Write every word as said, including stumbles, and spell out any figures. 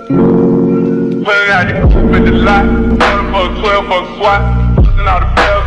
Pulling out the coupe in the lot, pulling for a twelve for a swat, pushing out the bell.